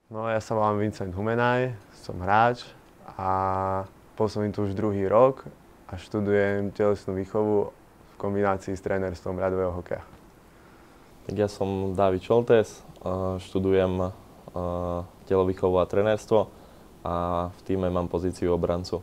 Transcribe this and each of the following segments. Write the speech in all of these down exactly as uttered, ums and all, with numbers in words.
No, ja sa volám Vincent Humenaj, som hráč a pôsobím tu už druhý rok a študujem telesnú výchovu v kombinácii s trénerstvom ľadového hokeja. Tak ja som Dávid Šoltés, študujem telovýchovu a trénerstvo a v tíme mám pozíciu obrancu.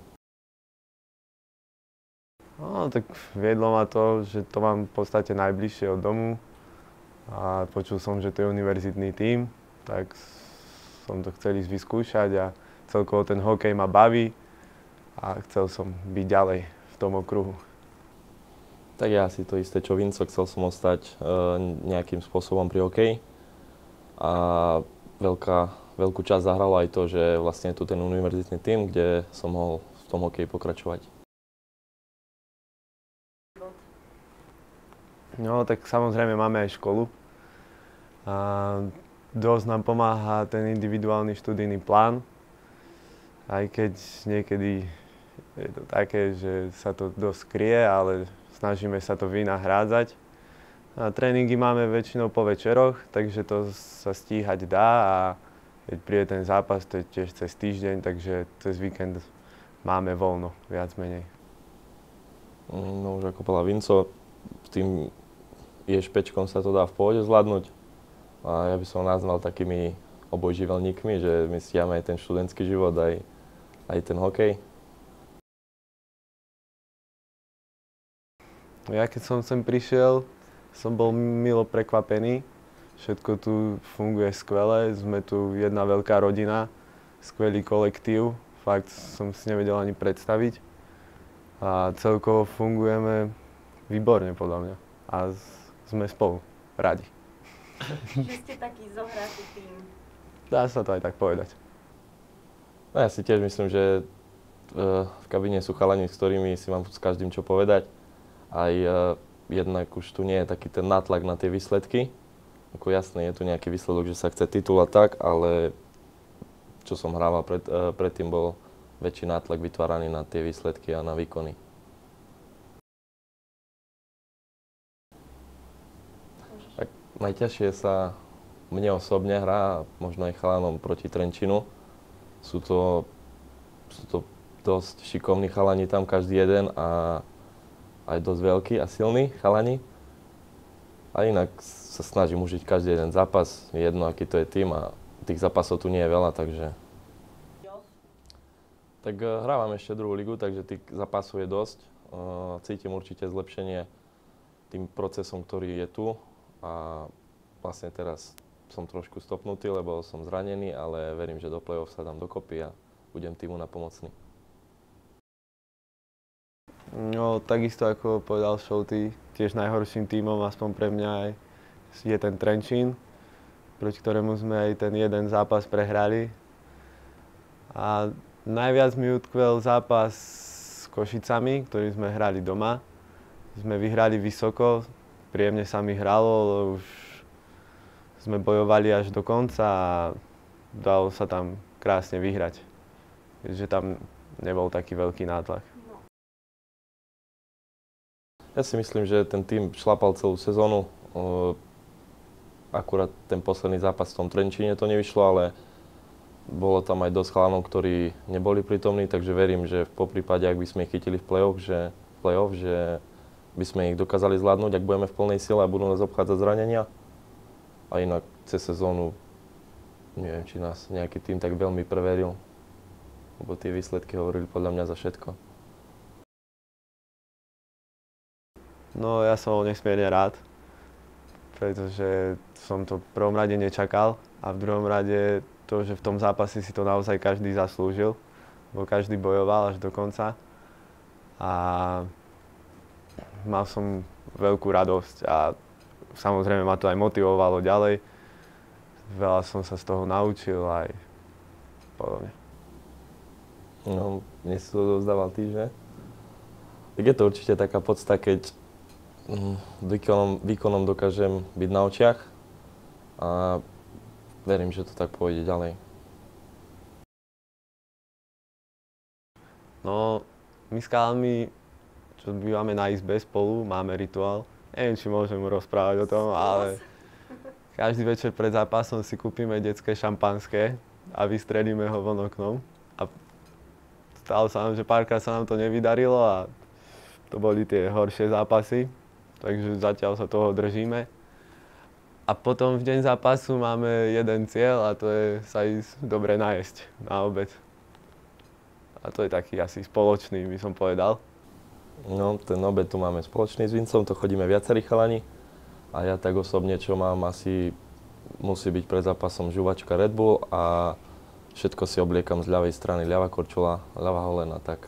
No, tak viedlo ma to, že to mám v podstate najbližšie od domu a počul som, že to je univerzitný tím, tak som to chcel ísť vyskúšať a celkovo ten hokej ma baví a chcel som byť ďalej v tom okruhu. Tak ja si to isté, čo Vinco, chcel som ostať e, nejakým spôsobom pri hokeji a veľká, veľkú časť zahralo aj to, že vlastne je tu ten univerzitný tím, kde som mohol v tom hokeji pokračovať. No, tak samozrejme máme aj školu a dosť nám pomáha ten individuálny študijný plán, aj keď niekedy je to také, že sa to dosť kryje, ale snažíme sa to vynahrádzať. A tréningy máme väčšinou po večeroch, takže to sa stíhať dá a keď príde ten zápas, to je tiež cez týždeň, takže cez víkend máme voľno, viac menej. No už ako povedal Vinco, s tým ješpečkom sa to dá v pohode zvládnuť. A ja by som nazval takými obojživelníkmi, že my stiame aj ten študentský život, aj, aj ten hokej. Ja keď som sem prišiel, som bol milo prekvapený. Všetko tu funguje skvele, sme tu jedna veľká rodina, skvelý kolektív, fakt som si nevedel ani predstaviť. A celkovo fungujeme výborne podľa mňa a sme spolu radi. Že ste taký zohratý tým. Dá sa to aj tak povedať. No ja si tiež myslím, že v kabíne sú chalani, s ktorými si mám s každým čo povedať. Aj jednak už tu nie je taký ten nátlak na tie výsledky. Ako jasné, je tu nejaký výsledok, že sa chce titul a tak, ale čo som hrával pred, predtým, bol väčší nátlak vytváraný na tie výsledky a na výkony. Tak najťažšie sa mne osobne hrá, možno aj chalanom proti Trenčínu. Sú to, sú to dosť šikovní chalani tam, každý jeden a aj dosť veľký a silný chalani. A inak sa snažím užiť každý jeden zápas, jedno aký to je tým a tých zápasov tu nie je veľa, takže... Tak hrávam ešte druhú ligu, takže tých zápasov je dosť. Cítim určite zlepšenie tým procesom, ktorý je tu a vlastne teraz som trošku stopnutý, lebo som zranený, ale verím, že do play-off sa dám dokopy a budem týmu napomocný. No, takisto ako povedal Šolty, tiež najhorším tímom, aspoň pre mňa, je ten Trenčín, proti ktorému sme aj ten jeden zápas prehrali. A najviac mi utkvel zápas s Košicami, ktorý sme hrali doma. Sme vyhrali vysoko, príjemne sa mi hralo, ale už sme bojovali až do konca a dalo sa tam krásne vyhrať. Takže tam nebol taký veľký nátlak. Ja si myslím, že ten tím šlapal celú sezónu. Akurát ten posledný zápas v tom Trenčíne to nevyšlo, ale bolo tam aj dosť chalanov, ktorí neboli prítomní, takže verím, že v poprípade, ak by sme ich chytili v play-off, že, play-off, že by sme ich dokázali zvládnuť, ak budeme v plnej sile a budú nás obchádzať zranenia. A inak cez sezónu, neviem, či nás nejaký tím tak veľmi preveril, lebo tie výsledky hovorili podľa mňa za všetko. No, ja som bol nesmierne rád, pretože som to v prvom rade nečakal a v druhom rade to, že v tom zápase si to naozaj každý zaslúžil, lebo každý bojoval až do konca a mal som veľkú radosť a samozrejme ma to aj motivovalo ďalej. Veľa som sa z toho naučil aj podobne. No, mne si to dozdával ty, že? Tak je to určite taká podsta, keď Výkonom, výkonom dokážem byť na očiach a verím, že to tak pôjde ďalej. No, my s chalami, čo bývame na izbe spolu, máme rituál. Neviem, či môžem rozprávať o tom, ale každý večer pred zápasom si kúpime detské šampanské a vystrelíme ho von oknom. A stalo sa nám, že párkrát sa nám to nevydarilo a to boli tie horšie zápasy, takže zatiaľ sa toho držíme. A potom v deň zápasu máme jeden cieľ a to je sa ísť dobre najesť na obed. A to je taký asi spoločný, by som povedal. No, ten obed tu máme spoločný s Vincom, to chodíme viacerí chalani. A ja tak osobne, čo mám, asi musí byť pred zápasom žuvačka Red Bull a všetko si obliekam z ľavej strany, ľavá korčula, ľavá holena, tak.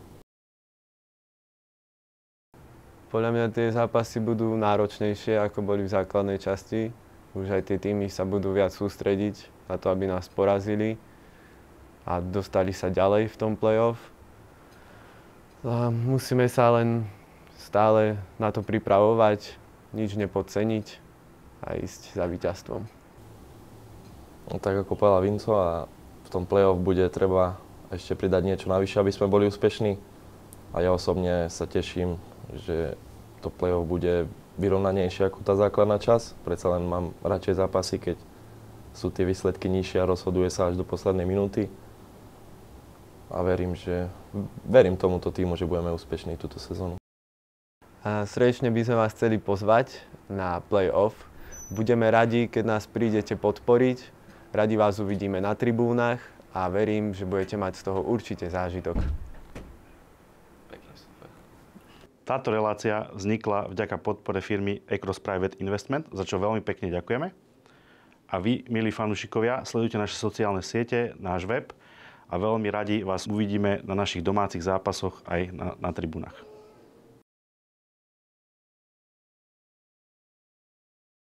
Podľa mňa tie zápasy budú náročnejšie, ako boli v základnej časti. Už aj tie týmy sa budú viac sústrediť na to, aby nás porazili a dostali sa ďalej v tom play-off. A musíme sa len stále na to pripravovať, nič nepodceniť a ísť za víťazstvom. No, tak ako povedal Vinco, a v tom play-off bude treba ešte pridať niečo navyše, aby sme boli úspešní. A ja osobne sa teším, že to play-off bude vyrovnanejšie ako tá základná časť. Predsa len mám radšej zápasy, keď sú tie výsledky nižšie a rozhoduje sa až do poslednej minúty. A verím, že verím tomuto týmu, že budeme úspešní túto sezónu. A srdečne by sme vás chceli pozvať na play-off. Budeme radi, keď nás prídete podporiť. Radi vás uvidíme na tribúnach a verím, že budete mať z toho určite zážitok. Táto relácia vznikla vďaka podpore firmy Across Private Investment, za čo veľmi pekne ďakujeme. A vy, milí fanúšikovia, sledujte naše sociálne siete, náš web a veľmi radi vás uvidíme na našich domácich zápasoch aj na, na tribúnach.